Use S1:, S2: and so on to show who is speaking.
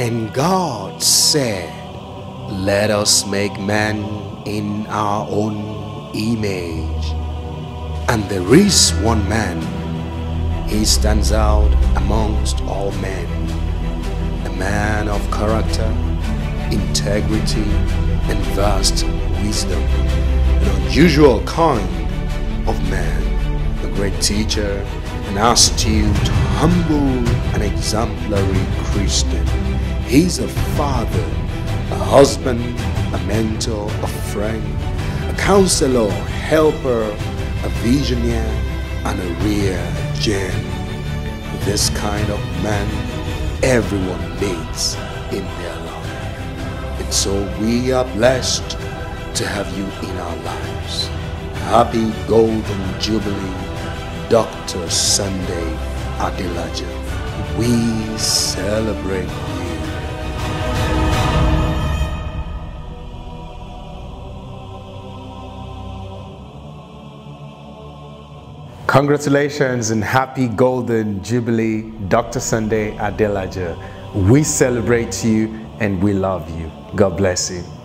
S1: And God said, "Let us make man in our own image." And there is one man. He stands out amongst all men, a man of character, integrity, and vast wisdom, an unusual kind of man, a great teacher, an astute, humble, and exemplary Christian. He's a father, a husband, a mentor, a friend, a counselor, helper, a visionary, and a rare gem. This kind of man everyone needs in their life. And so we are blessed to have you in our lives. Happy Golden Jubilee, Dr. Sunday Adelaja. We celebrate you. Congratulations and happy Golden Jubilee, Dr. Sunday Adelaja. We celebrate you and we love you. God bless you.